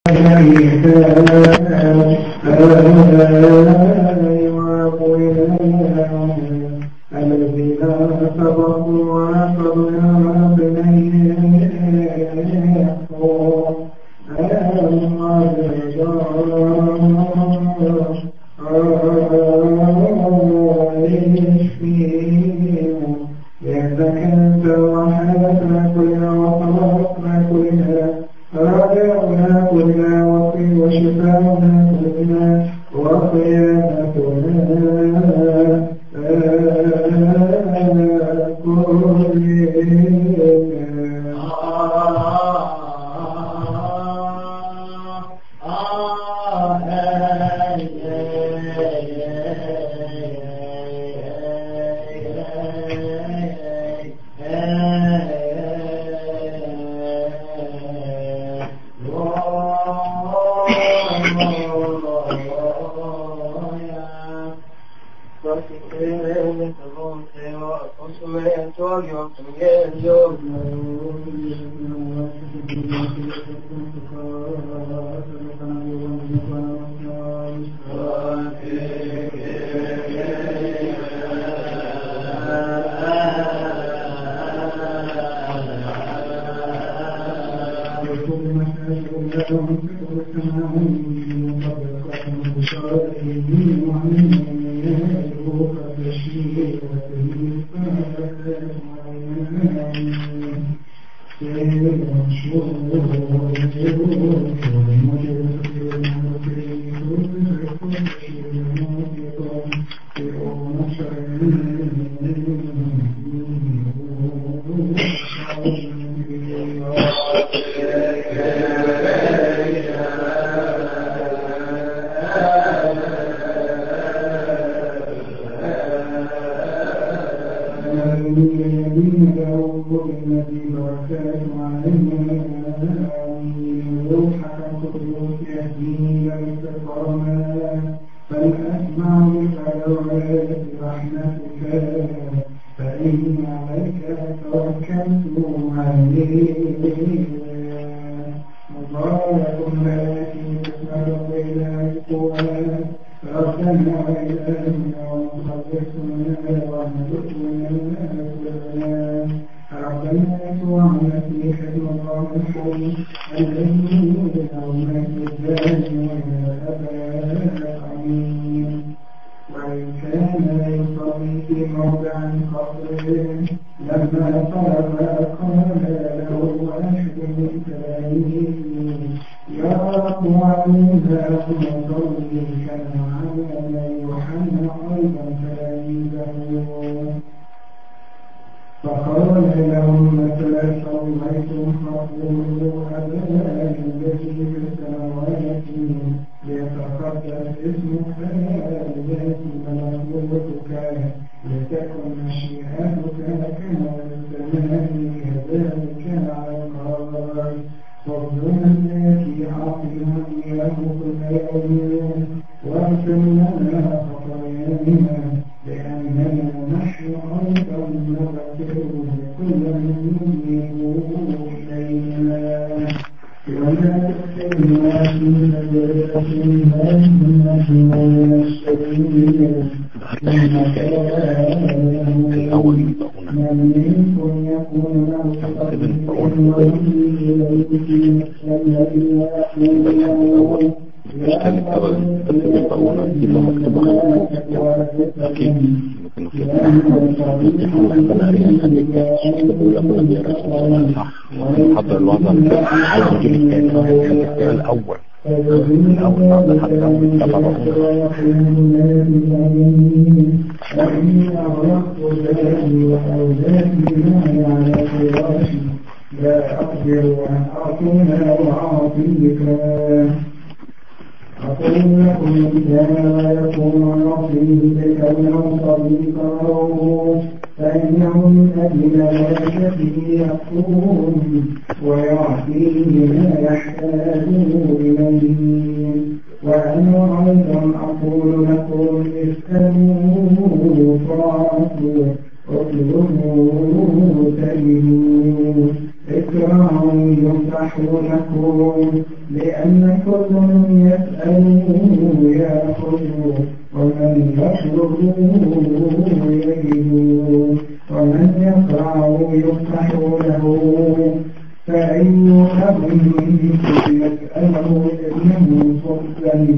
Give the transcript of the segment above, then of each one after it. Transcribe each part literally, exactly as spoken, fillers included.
الذين سبقوا وأخذنا بنيهم يتكنت وحدثنا كلنا وخلقنا كلنا راجعنا كلنا وفي وشفاؤنا كلنا وقيامتنا حضر الوضع على الجيل الثاني الأول الأول حتى تبرعنا لا أقدر أن أكون أعطيك أقول لكم إذا يكون ربي بكون صديقه فإنه من أجل بركته يكون ويعطيه ما يحتاج إليه. وأنا أيضا أقول لكم اسألوا تعطوا اطلبوا تجدوا اكرهوا يفتح لكم لأن كل يسأل يأخذ ومن يطلب يجد ومن يقرع يفتح له فأي أب يسأله ابنه صبا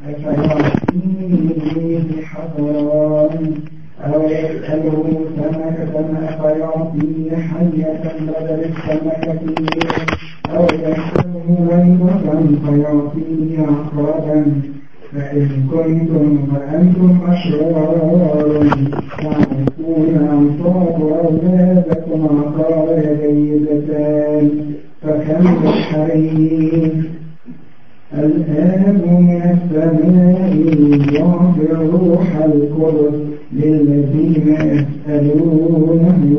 أفيعطيه حضران أو يسأله سمكة أفيعطيه حية بدل السمكة أو يسأله ويلة فيعطيه عقربا فإن كنتم فأنتم أشرار تعرفون أنصاب أولادكم عقار جيدتان فكم بالحريم الآن من السماء يعطي روح القدس للذين يسألونه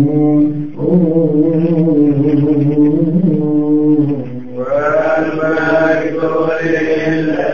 والملك لله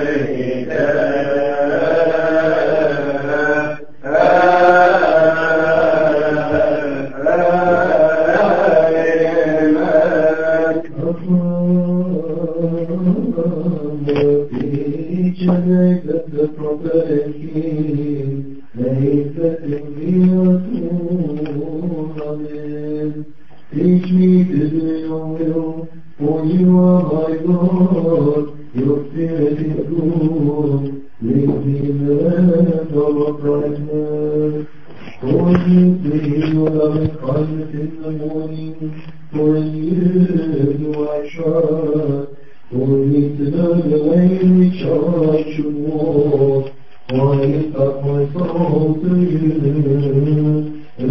Teach me to do your will, for you are my God. Your spirit is good. Lead me in the land of uprightness. For you say your loving kindness in the morning, for in you do I trust. For me to know the way in which I should walk, for I lift up my soul to you.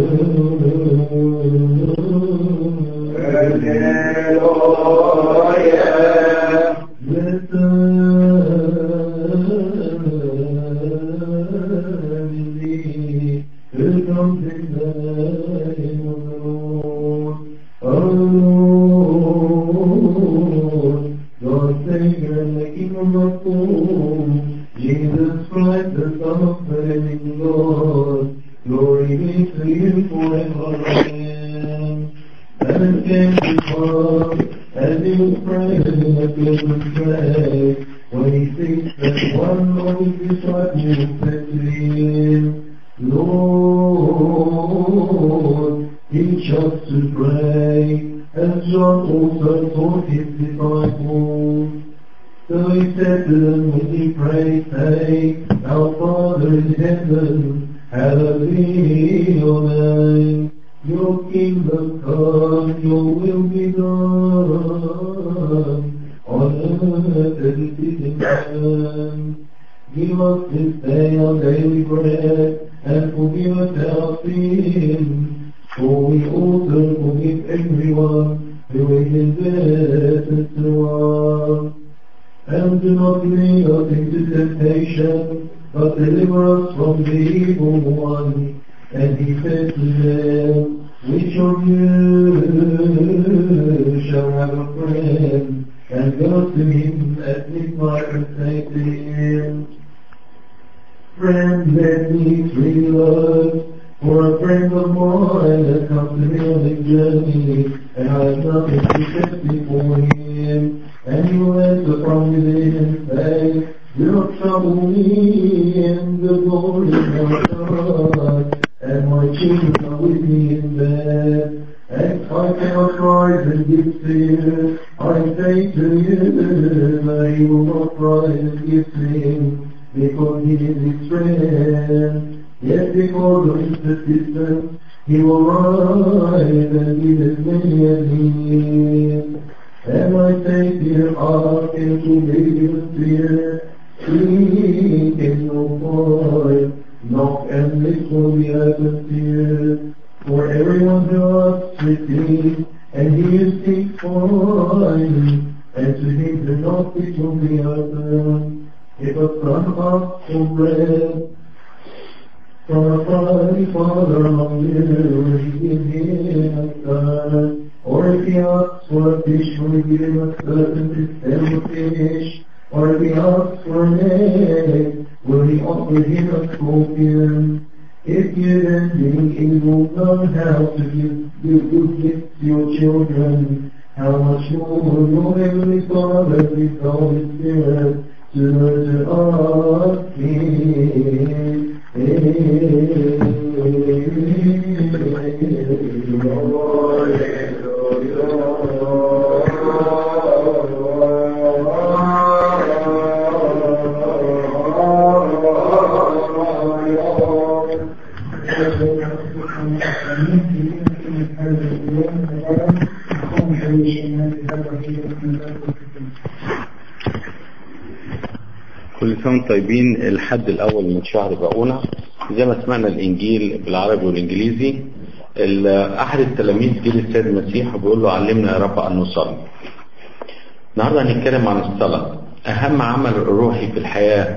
Jesus Christ, the Son of the living God, glory be to you forever. Amen. And again we come, as you pray, as you pray, when he thinks that one of his disciples said to him, Lord, teach us to pray, as John also taught his disciples. So he said to them, when ye pray, say, Our Father in heaven, hallowed be your name. Your kingdom come, your will be done, on earth as it is in heaven. Give us this day our daily bread, and forgive us our sins, for we also forgive everyone who is indebted to us. And do not lead us into temptation, but deliver us from the evil one. And he said to them, Which of you shall have a friend, and go to him at midnight and say to him, Friend, let me three loaves, for a friend of mine has come to me on a journey, and I have nothing to set before him. And he will answer from within and say, Do not trouble me, and the Lord is my God, and my children are with me in bed. And I cannot rise and give to you. I say to you, that he will not rise and give to him, because he is his friend. Yet because of his persistence, he will rise and give as many as he needs. And I say to you, ask and to be given to you. Seek and you'll find. Knock and this will be open to you. For everyone who asks receives, and he who seeks finds, and to him who knocks it will be open. If a son asks for bread from a mighty Father among you, will he give him a stone? Or if he asks for a fish, will he give him a serpent instead of a fish? Or if he asks for an egg, will he offer him a scorpion? If you then, being evil, know how to give, give good gifts to your children, How much more will Heavenly Father with all His Spirit to us كل سنة طيبين. الحد الأول من شهر بقونا زي ما سمعنا الإنجيل بالعربي والإنجليزي. أحد التلاميذ جه للسيد المسيح وبيقول له علمنا يا رب أن نصلي. النهارده هنتكلم عن الصلاة، أهم عمل روحي في الحياة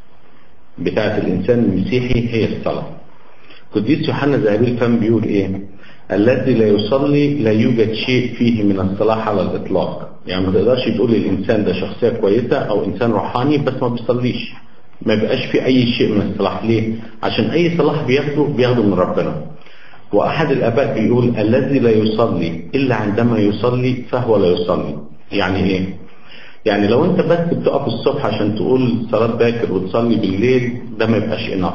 بتاعة الإنسان المسيحي هي الصلاة. قديس يوحنا ذهبي الفم بيقول إيه؟ الذي لا يصلي لا يوجد شيء فيه من الصلاح على الإطلاق. يعني ما تقدرش تقول للإنسان ده شخصية كويسة أو إنسان روحاني بس ما بيصليش، ما بيبقاش في أي شيء من الصلاح. ليه؟ عشان أي صلاح بياخده بياخده من ربنا. وأحد الآباء بيقول الذي لا يصلي إلا عندما يصلي فهو لا يصلي. يعني إيه؟ يعني لو أنت بس بتقف الصبح عشان تقول صلاة باكر وتصلي بالليل ده ما يبقاش إناف.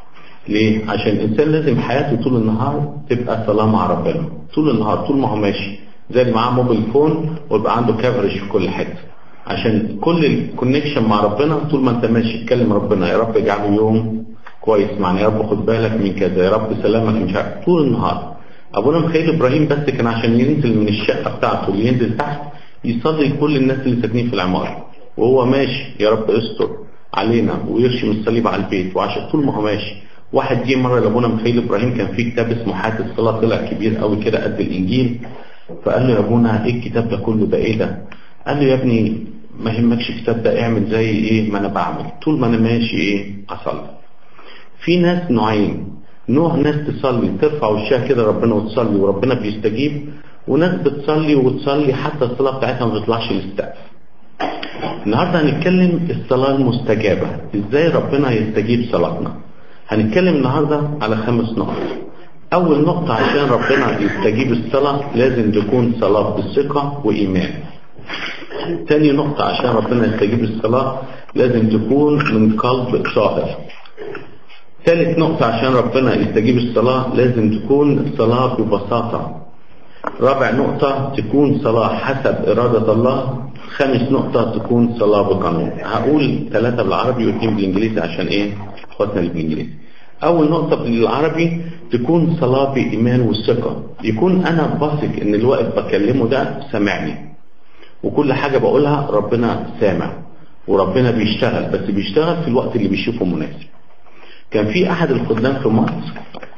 ليه؟ عشان الإنسان لازم حياته طول النهار تبقى صلاة مع ربنا طول النهار، طول ما هو ماشي، زي اللي معاه موبايل فون ويبقى عنده كفرج في كل حته، عشان كل الكونكشن مع ربنا طول ما انت ماشي تكلم ربنا. يا رب اجعله يوم كويس معنا، يا رب خد بالك من كذا، يا رب سلامك مش عارف، طول النهار. ابونا مخيل ابراهيم بس كان عشان ينزل من الشقه بتاعته اللي ينزل تحت يصلي كل الناس اللي ساكنين في العماره وهو ماشي، يا رب استر علينا ويرشم الصليب على البيت. وعشان طول ما هو ماشي. واحد جه مره لابونا مخيل ابراهيم كان في كتاب اسمه حياة الصلاه، طلع كبير قوي كده قد الانجيل، فقال له يا ابونا ايه الكتاب ده كله، ده ايه ده؟ قال له يا ابني ما يهمكش الكتاب ده، اعمل زي ايه ما انا بعمل طول ما انا ماشي ايه اصلي. في ناس نوعين، نوع ناس تصلي ترفع وشها كده ربنا وتصلي وربنا بيستجيب، وناس بتصلي وتصلي حتى الصلاه بتاعتها ما بتطلعش للسقف. النهارده هنتكلم الصلاه المستجابه، ازاي ربنا يستجيب صلاتنا. هنتكلم النهارده على خمس نقط. أول نقطة عشان ربنا يستجيب الصلاة لازم تكون صلاة بالثقة وإيمان. تاني نقطة عشان ربنا يستجيب الصلاة لازم تكون من قلب طاهر. ثالث نقطة عشان ربنا يستجيب الصلاة لازم تكون صلاة ببساطة. رابع نقطة تكون صلاة حسب إرادة الله. خامس نقطة تكون صلاة بقانون. هقول ثلاثة بالعربي واثنين بالإنجليزي عشان إيه اخواتنا اللي بالإنجليزي. أول نقطة بالعربي تكون صلاة بإيمان والثقة، يكون أنا واثق إن الواقف بكلمه ده سامعني وكل حاجة بقولها ربنا سامع وربنا بيشتغل، بس بيشتغل في الوقت اللي بيشوفه مناسب. كان في أحد الخدام في مصر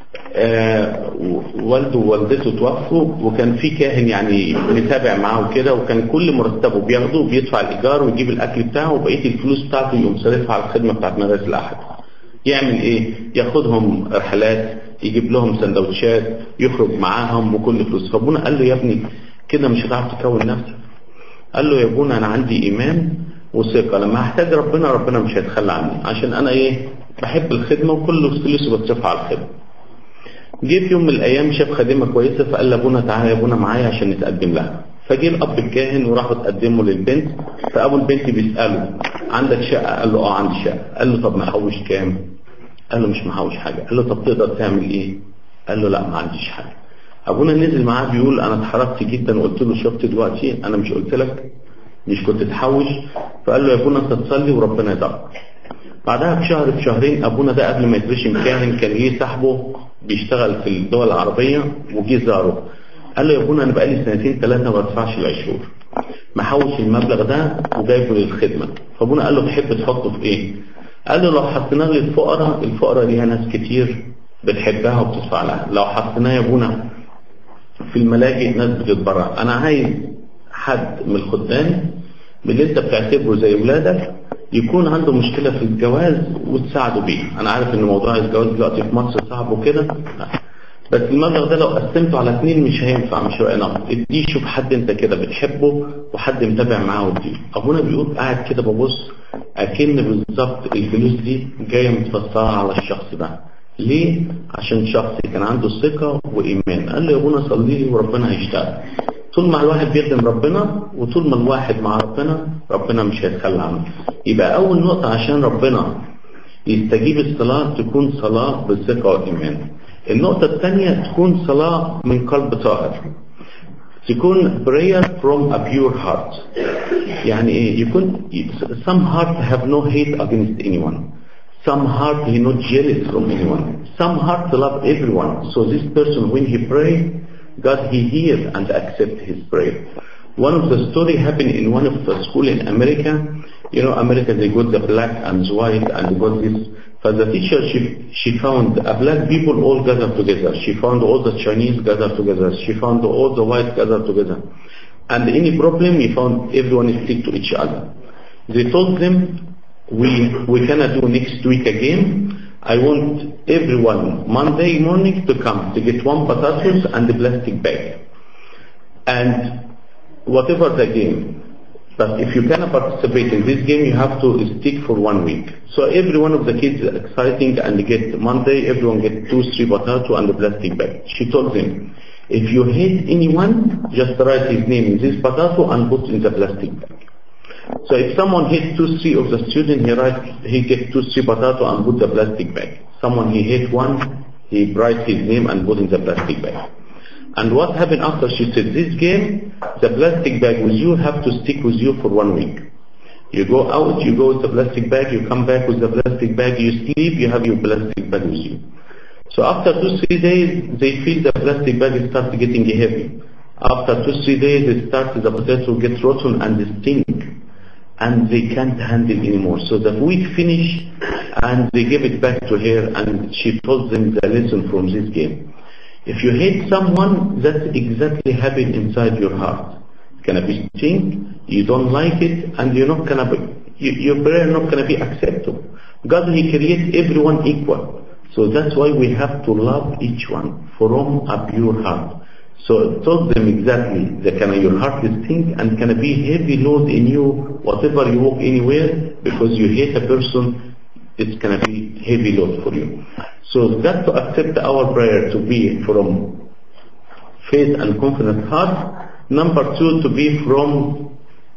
آه والده ووالدته توفوا، وكان في كاهن يعني متابع معاه كده، وكان كل مرتبه بياخده وبيدفع الإيجار ويجيب الأكل بتاعه وبقية الفلوس بتاعته يقوم صرفها على الخدمة بتاعت مدارس الأحد. يعمل ايه؟ ياخدهم رحلات، يجيب لهم سندوتشات، يخرج معاهم وكل فلوس. فابونا قال له يا ابني كده مش هتعرف تكون نفسك. قال له يا ابونا انا عندي ايمان وثقه، لما هحتاج ربنا ربنا مش هيتخلى عني، عشان انا ايه بحب الخدمه وكل فلوسي بتصرفها على الخدمه. جه في يوم من الايام شاف خادمه كويسه فقال لابونا تعالى يا ابونا معايا عشان نتقدم لها. فجه الاب الكاهن وراحوا تقدموا للبنت، فابو البنت بيساله عندك شقه؟ قال له اه عندي شقه. قال له طب محوش كام؟ قال له مش محوش حاجه. قال له طب تقدر تعمل ايه؟ قال له لا ما عنديش حاجه. ابونا نزل معاه بيقول انا اتحركت جدا وقلت له شفت دلوقتي انا مش قلت لك مش كنت تحوش؟ فقال له يا ابونا انت تصلي وربنا يدعك. بعدها بشهر بشهرين ابونا ده قبل ما يترشم كاهن كان ليه صاحبه بيشتغل في الدول العربيه وجه زاره. قال له يا ابونا انا بقالي سنتين ثلاثه ما بدفعش العشور، محوش المبلغ ده وجايبه للخدمه. فابونا قال له تحب تحطه في ايه؟ قال له لو حطيناه للفقراء، الفقراء ليها ناس كتير بتحبها وبتدفع لها. لو حطيناه يا ابونا في الملاجئ ناس بتتبرع. انا عايز حد من الخدام اللي انت بتعتبره زي ولادك يكون عنده مشكله في الجواز وتساعده بيها. انا عارف ان موضوع الجواز دلوقتي في مصر صعب وكده، بس المبلغ ده لو قسمته على اثنين مش هينفع، مش هيبقى نقص. اديه شوف حد انت كده بتحبه وحد متابع معاه وديه. ابونا بيقول قاعد كده ببص اكن بالظبط الفلوس دي جايه متفسره على الشخص ده. ليه؟ عشان شخص كان عنده ثقه وايمان. قال له يا ابونا صلي لي وربنا هيشتغل. طول ما الواحد بيخدم ربنا وطول ما الواحد مع ربنا ربنا مش هيتخلى عنه. يبقى أول نقطة عشان ربنا يستجيب الصلاة تكون صلاة بالثقة والإيمان. النقطة الثانية تكون صلاة من قلب طاهر، تكون prayer from a pure heart. يعني إيه؟ يكون some heart have no hate against anyone, some heart he not jealous from anyone, some heart love everyone. So this person when he pray, God he hears and accepts his prayer. One of the story happened in one of the school in America. You know, America, they got the black and white and they got this. For the teacher, she, she found a black people all gathered together. She found all the Chinese gathered together. She found all the white gathered together. And any problem, he found everyone is stick to each other. They told them, we, we cannot do next week again. I want everyone Monday morning to come to get one potatoes and a plastic bag. And whatever the game. But if you cannot participate in this game, you have to stick for one week. So every one of the kids is exciting and get Monday, everyone get two, three potato and a plastic bag. She told them, if you hate anyone, just write his name in this potato and put in the plastic bag. So if someone hates two, three of the students, he writes, he gets two, three potato and put the plastic bag. Someone he hates one, he writes his name and put in the plastic bag. And what happened after? She said, this game, the plastic bag with you have to stick with you for one week. You go out, you go with the plastic bag, you come back with the plastic bag, you sleep, you have your plastic bag with you. So after two, three days, they feel the plastic bag starts getting heavy. After two, three days, it starts, the potato gets rotten and stink. And they can't handle anymore. So the week finished and they gave it back to her and she told them the lesson from this game. If you hate someone, that's exactly happened inside your heart. It's gonna be stink, you don't like it, and you're not gonna be, you, your prayer not gonna be acceptable. God, He creates everyone equal. So that's why we have to love each one from a pure heart. So it told them exactly that can your heart is stink and can be heavy load in you, whatever you walk anywhere, because you hate a person, it's gonna be heavy load for you. So that to accept our prayer to be from faith and confident heart. Number two, to be from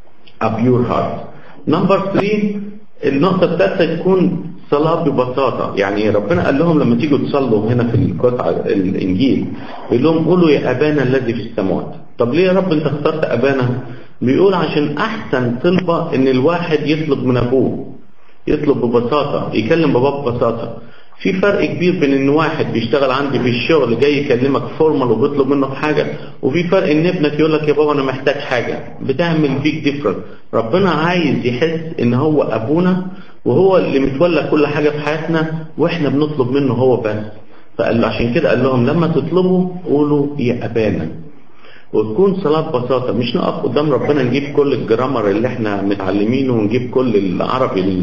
a pure heart. Number three, النقطة الثالثة تكون صلاة ببساطة. يعني ربنا قال لهم لما تيجوا تصلوا هنا في القطعة الإنجيل بيقول لهم قولوا يا أبانا الذي في السماوات. طب ليه يا رب أنت اخترت أبانا؟ بيقول عشان أحسن طلبة إن الواحد يطلب من أبوه، يطلب ببساطة، يكلم باباه ببساطة. في فرق كبير بين ان واحد بيشتغل عندي في الشغل جاي يكلمك فورمال وبيطلب منك حاجة، وفي فرق ان ابنك يقول لك يا بابا انا محتاج حاجة. بتعمل بيك ديفرنت. ربنا عايز يحس ان هو ابونا وهو اللي متولى كل حاجة في حياتنا واحنا بنطلب منه هو بس. فقال له عشان كده قال لهم لما تطلبوا قولوا يا ابانا. وتكون صلاة ببساطة، مش نقف قدام ربنا نجيب كل الجرامر اللي احنا متعلمينه ونجيب كل العربي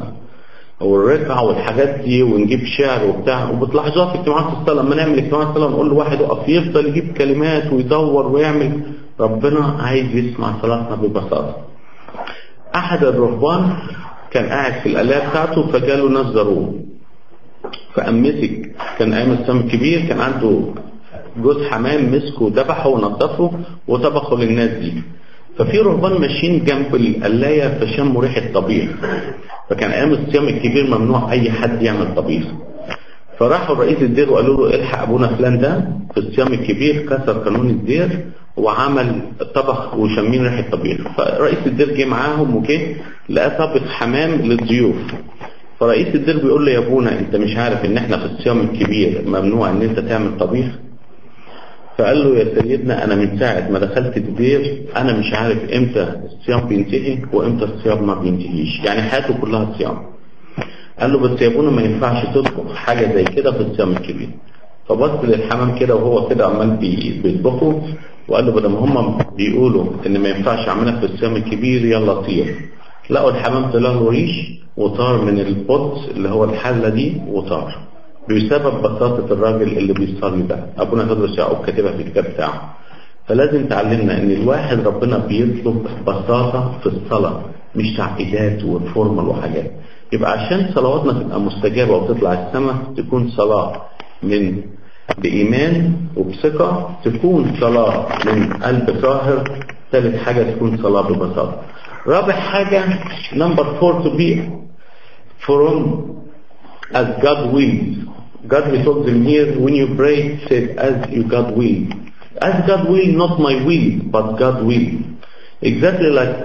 والركع والحاجات دي ونجيب شعر وبتاع. وبتلاحظوها في اجتماعات الصلاة لما نعمل اجتماعات الصلاة نقول لواحد وقف يفضل يجيب كلمات ويدور ويعمل. ربنا عايز يسمع صلاتنا ببساطة. أحد الرهبان كان قاعد في الآلة بتاعته فجاله ناس ضروه فقام مسك، كان أيام الصيام الكبير كان عنده جوز حمام مسكه وذبحه ونظفه وطبخه للناس دي. ففي رهبان ماشيين جنب القلاية فشموا ريحة طبيخ، فكان ايام الصيام الكبير ممنوع اي حد يعمل طبيخ. فراحوا رئيس الدير وقالوا له الحق ابونا فلان ده في الصيام الكبير كسر قانون الدير وعمل طبخ وشمين ريحة طبيخ. فرئيس الدير جه معاهم وجه لقى طبخ حمام للضيوف. فرئيس الدير بيقول له يا ابونا انت مش عارف ان احنا في الصيام الكبير ممنوع ان انت تعمل طبيخ؟ فقال له يا سيدنا انا من ساعة ما دخلت الدير انا مش عارف امتى الصيام بينتهي وامتى الصيام ما بينتهيش، يعني حياته كلها صيام. قال له بس يا ابونا ما ينفعش تطبخ حاجة زي كده في الصيام الكبير. فبص للحمام كده وهو كده عمال بيطبخه وقال له بدل ما هم بيقولوا ان ما ينفعش اعملها في الصيام الكبير يلا طير. لقوا الحمام طلع له ريش وطار من البوت اللي هو الحلة دي وطار بسبب بساطة الراجل اللي بيصلي ده. أبونا تدرس يعقوب كاتبها في الكتاب بتاعه. فلازم تعلمنا إن الواحد ربنا بيطلب بساطة في الصلاة مش تعقيدات وفورمال وحاجات. يبقى عشان صلواتنا تبقى مستجابة وتطلع السماء تكون صلاة من بإيمان وبثقة، تكون صلاة من قلب طاهر. ثالث حاجة تكون صلاة ببساطة. رابع حاجة number four to be from as God wills. God, he told them here, when you pray, say as you God will. As God will, not my will, but God will. Exactly like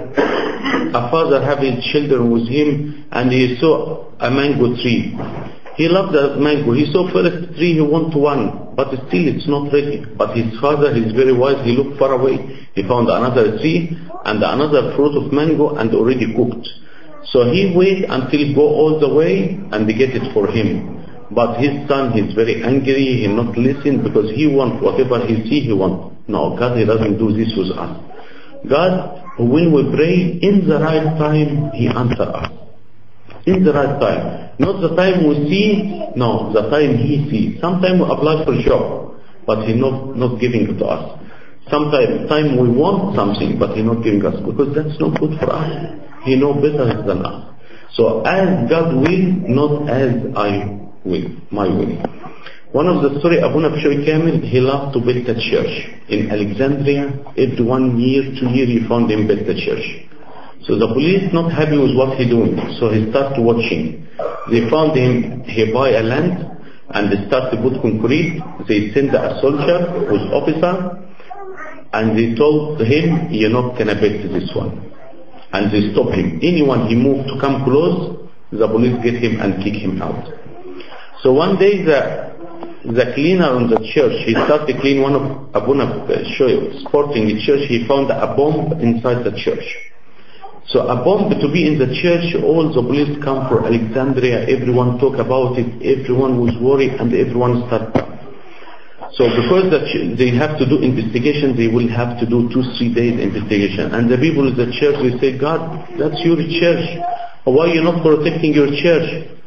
a father having children with him, and he saw a mango tree. He loved the mango. He saw first tree, he wanted one, but still it's not ready. But his father, he's very wise, he looked far away. He found another tree and another fruit of mango and already cooked. So he waited until go all the way and they get it for him. But his son, he's very angry, he not listen because he wants whatever he see, he wants. No, God, he doesn't do this with us. God, when we pray in the right time, he answers us. In the right time. Not the time we see, no, the time he sees. Sometimes we apply for a job, but he not, not giving it to us. Sometimes time we want something, but he not giving us, because that's not good for us. He know better than us. So as God will, not as I will, my will. One of the story, Abuna Bishoy Kamil, he loved to build a church. In Alexandria, every one year, two year, he found him build a church. So the police not happy with what he doing, so he started watching. They found him, he buy a land, and they start to put concrete. They send a soldier who's officer, and they told him, you're not gonna build this one. And they stop him. Anyone he moved to come close, the police get him and kick him out. So one day the the cleaner in the church, he started to clean one of Abuna Bishoy sporting the church, he found a bomb inside the church. So a bomb to be in the church, all the police come for Alexandria, everyone talk about it, everyone was worried and everyone started. So because the ch- they have to do investigation, they will have to do two, three days investigation. And the people in the church will say, God, that's your church. Why are you not protecting your church?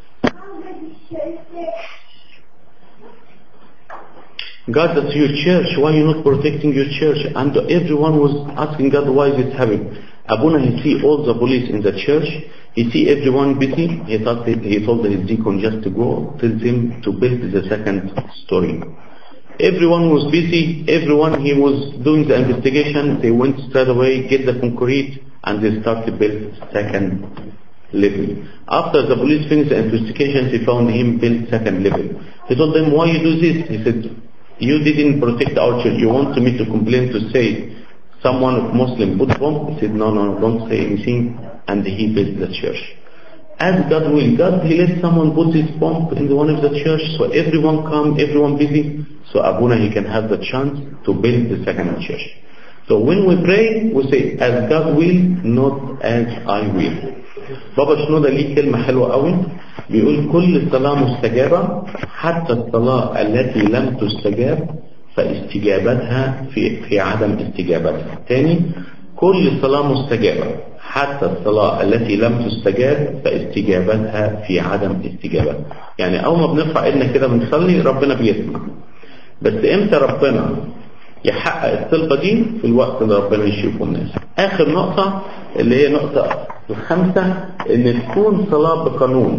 God, that's your church. Why are you not protecting your church? And everyone was asking God, why is it happening? Abuna, he see all the police in the church. He see everyone busy. He thought that, he told his deacon just to go, tell them to build the second story. Everyone was busy. Everyone, he was doing the investigation. They went straight away, get the concrete, and they started to build second level. After the police finished the investigation, they found him build second level. He told them, why you do this? He said, you didn't protect our church. You want me to complain to say someone of Muslim put bomb? He said, no, no, no, don't say anything. And he built the church. As God will, God, he let someone put his bomb in the one of the church, so everyone come, everyone busy, so Abuna, he can have the chance to build the second church. So when we pray, we say, as God will, not as I will. بابا شنودة ليه كلمة حلوة قوي، بيقول كل الصلاة مستجابة حتى الصلاة التي لم تستجاب فاستجابتها في في عدم استجابتها. تاني، كل الصلاة مستجابة حتى الصلاة التي لم تستجاب فاستجابتها في عدم استجابتها. يعني أول ما بنرفع إيدنا كده بنصلي ربنا بيسمع، بس إمتى ربنا يحقق الطلبة دي؟ في الوقت اللي ربنا يشوفه الناس. آخر نقطة اللي هي نقطة الخامسة، إن تكون صلاة بقانون،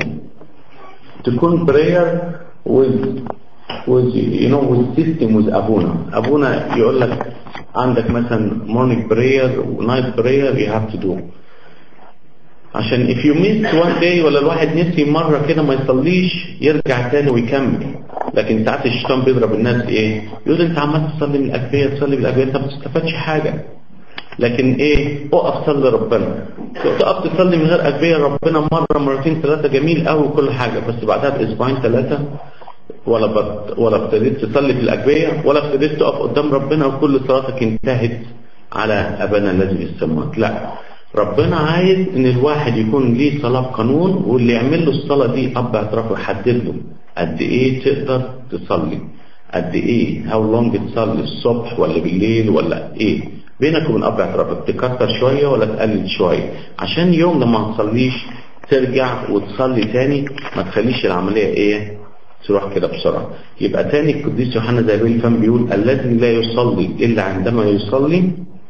تكون prayer with with you know with system with أبونا. أبونا يقول لك عندك مثلا morning prayer night prayer you have to do. عشان if you miss one day ولا الواحد نسي مرة كده ما يصليش يرجع تاني ويكمل. لكن ساعات الشيطان بيضرب الناس ايه؟ يقول انت عمال تصلي من الأجبية تصلي بالأجبية انت ما بتستفادش حاجة. لكن ايه؟ اقف صلي ربنا. تقف تصلي من غير أجبية ربنا مرة مرتين ثلاثة جميل قوي وكل حاجة، بس بعدها باسبوعين ثلاثة ولا بت... ولا ابتديت تصلي في الأجبية ولا ابتديت تقف قدام ربنا وكل صلاتك انتهت على أبانا الذي في السماوات. لا، ربنا عايز ان الواحد يكون ليه صلاة قانون، واللي يعمل له الصلاة دي اب اعترافه يحدد له قد ايه تقدر تصلي، قد ايه هاو لونج تصلي، الصبح ولا بالليل ولا ايه، بينك وبين اب اعترافك تكتر شوية ولا تقلل شوية، عشان يوم لما ما تصليش ترجع وتصلي تاني، ما تخليش العملية ايه تروح كده بسرعة. يبقى تاني القديس يوحنا زي الفم بيقول الذي لا يصلي الا عندما يصلي،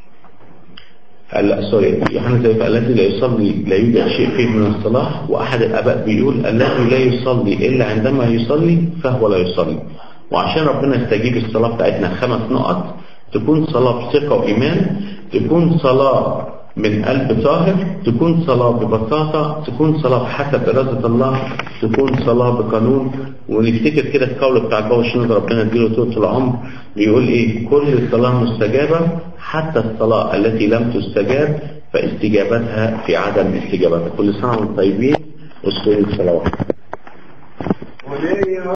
لا سوري يوحنا زي الذي لا يصلي لا يوجد شيء فيه من الصلاح. واحد الاباء بيقول الذي لا يصلي الا عندما يصلي فهو لا يصلي. وعشان ربنا يستجيب الصلاة بتاعتنا خمس نقط: تكون صلاة بثقة وإيمان، تكون صلاة من قلب طاهر، تكون صلاة ببساطة، تكون صلاة بحسب إرادة الله، تكون صلاة بقانون. ونفتكر كده القول بتاع البابا شنودة ربنا يديله طول العمر بيقول إيه: كل صلاة مستجابة حتى الصلاة التي لم تستجاب فاستجابتها في عدم استجابتها. كل سنة وانتم طيبين، واذكروا الصلوات.